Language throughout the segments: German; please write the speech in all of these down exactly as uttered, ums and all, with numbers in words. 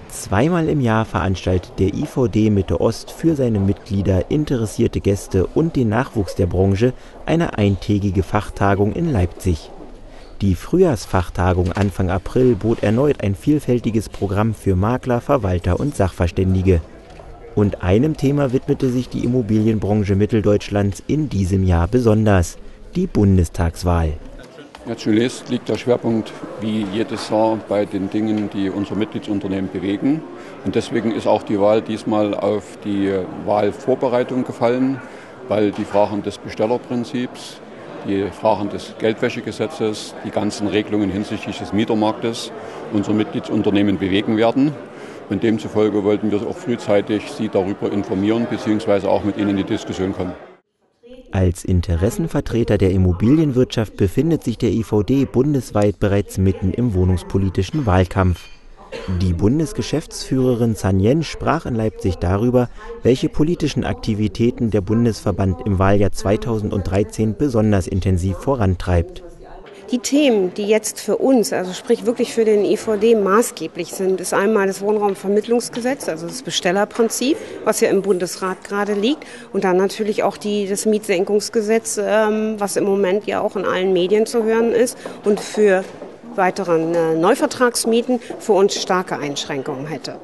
Zweimal im Jahr veranstaltet der I V D Mitte Ost für seine Mitglieder, interessierte Gäste und den Nachwuchs der Branche eine eintägige Fachtagung in Leipzig. Die Frühjahrsfachtagung Anfang April bot erneut ein vielfältiges Programm für Makler, Verwalter und Sachverständige. Und einem Thema widmete sich die Immobilienbranche Mitteldeutschlands in diesem Jahr besonders: die Bundestagswahl. Ja, zunächst liegt der Schwerpunkt wie jedes Jahr bei den Dingen, die unsere Mitgliedsunternehmen bewegen. Und deswegen ist auch die Wahl diesmal auf die Wahlvorbereitung gefallen, weil die Fragen des Bestellerprinzips, die Fragen des Geldwäschegesetzes, die ganzen Regelungen hinsichtlich des Mietermarktes unsere Mitgliedsunternehmen bewegen werden. Und demzufolge wollten wir auch frühzeitig Sie darüber informieren bzw. auch mit Ihnen in die Diskussion kommen. Als Interessenvertreter der Immobilienwirtschaft befindet sich der I V D bundesweit bereits mitten im wohnungspolitischen Wahlkampf. Die Bundesgeschäftsführerin San Yen sprach in Leipzig darüber, welche politischen Aktivitäten der Bundesverband im Wahljahr zweitausenddreizehn besonders intensiv vorantreibt. Die Themen, die jetzt für uns, also sprich wirklich für den I V D maßgeblich sind, ist einmal das Wohnraumvermittlungsgesetz, also das Bestellerprinzip, was ja im Bundesrat gerade liegt, und dann natürlich auch die, das Mietsenkungsgesetz, ähm, was im Moment ja auch in allen Medien zu hören ist und für weiteren äh, Neuvertragsmieten für uns starke Einschränkungen hätte.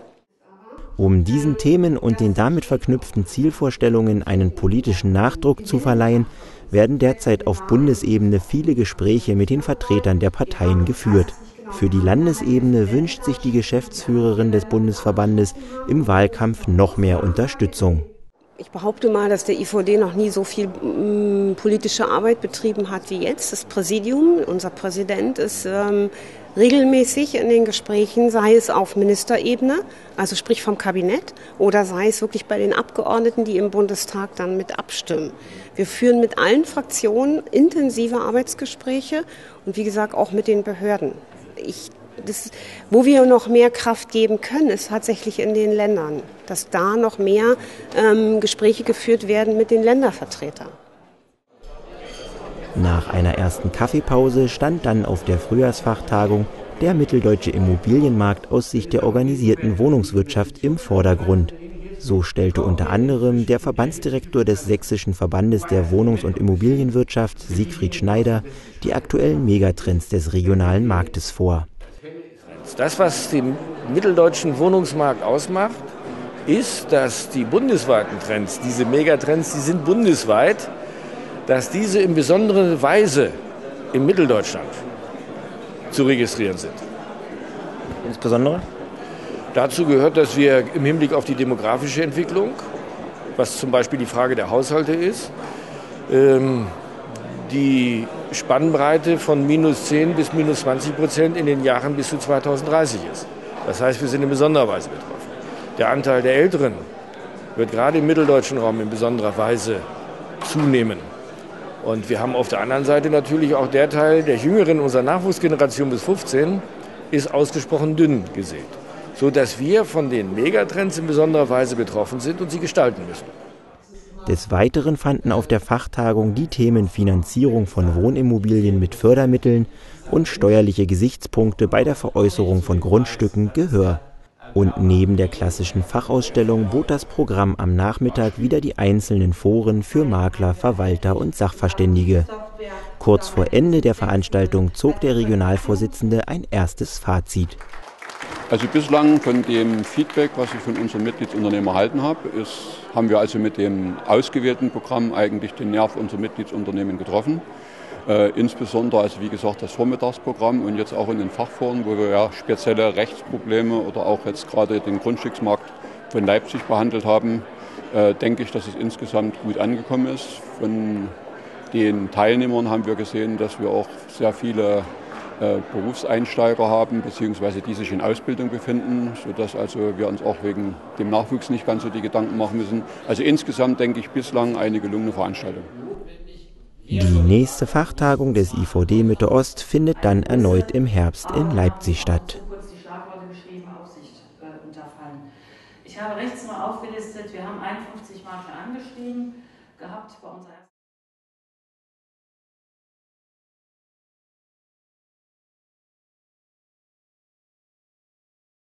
Um diesen Themen und den damit verknüpften Zielvorstellungen einen politischen Nachdruck zu verleihen, werden derzeit auf Bundesebene viele Gespräche mit den Vertretern der Parteien geführt. Für die Landesebene wünscht sich die Geschäftsführerin des Bundesverbandes im Wahlkampf noch mehr Unterstützung. Ich behaupte mal, dass der I V D noch nie so viel ähm, politische Arbeit betrieben hat wie jetzt. Das Präsidium, unser Präsident, ist ähm, regelmäßig in den Gesprächen, sei es auf Ministerebene, also sprich vom Kabinett, oder sei es wirklich bei den Abgeordneten, die im Bundestag dann mit abstimmen. Wir führen mit allen Fraktionen intensive Arbeitsgespräche und wie gesagt auch mit den Behörden. Ich Das, wo wir noch mehr Kraft geben können, ist tatsächlich in den Ländern, dass da noch mehr ähm, Gespräche geführt werden mit den Ländervertretern. Nach einer ersten Kaffeepause stand dann auf der Frühjahrsfachtagung der mitteldeutsche Immobilienmarkt aus Sicht der organisierten Wohnungswirtschaft im Vordergrund. So stellte unter anderem der Verbandsdirektor des Sächsischen Verbandes der Wohnungs- und Immobilienwirtschaft, Siegfried Schneider, die aktuellen Megatrends des regionalen Marktes vor. Das, was den mitteldeutschen Wohnungsmarkt ausmacht, ist, dass die bundesweiten Trends, diese Megatrends, die sind bundesweit, dass diese in besonderer Weise in Mitteldeutschland zu registrieren sind. Insbesondere? Dazu gehört, dass wir im Hinblick auf die demografische Entwicklung, was zum Beispiel die Frage der Haushalte ist, ähm, die Spannbreite von minus zehn bis minus zwanzig Prozent in den Jahren bis zu zweitausenddreißig ist. Das heißt, wir sind in besonderer Weise betroffen. Der Anteil der Älteren wird gerade im mitteldeutschen Raum in besonderer Weise zunehmen. Und wir haben auf der anderen Seite natürlich auch der Teil der Jüngeren unserer Nachwuchsgeneration bis fünfzehn ist ausgesprochen dünn gesät, sodass wir von den Megatrends in besonderer Weise betroffen sind und sie gestalten müssen. Des Weiteren fanden auf der Fachtagung die Themen Finanzierung von Wohnimmobilien mit Fördermitteln und steuerliche Gesichtspunkte bei der Veräußerung von Grundstücken Gehör. Und neben der klassischen Fachausstellung bot das Programm am Nachmittag wieder die einzelnen Foren für Makler, Verwalter und Sachverständige. Kurz vor Ende der Veranstaltung zog der Regionalvorsitzende ein erstes Fazit. Also bislang von dem Feedback, was ich von unseren Mitgliedsunternehmen erhalten habe, ist, haben wir also mit dem ausgewählten Programm eigentlich den Nerv unserer Mitgliedsunternehmen getroffen. Äh, insbesondere, also wie gesagt, das Vormittagsprogramm und jetzt auch in den Fachforen, wo wir ja spezielle Rechtsprobleme oder auch jetzt gerade den Grundstücksmarkt von Leipzig behandelt haben, äh, denke ich, dass es insgesamt gut angekommen ist. Von den Teilnehmern haben wir gesehen, dass wir auch sehr viele äh, Berufseinsteiger haben, beziehungsweise die sich in Ausbildung befinden, sodass also wir uns auch wegen dem Nachwuchs nicht ganz so die Gedanken machen müssen. Also insgesamt denke ich bislang eine gelungene Veranstaltung. Die nächste Fachtagung des I V D Mitte Ost findet dann erneut im Herbst in Leipzig statt. Ich habe rechts mal aufgelistet, wir haben einundfünfzig Makler angeschrieben gehabt bei unserer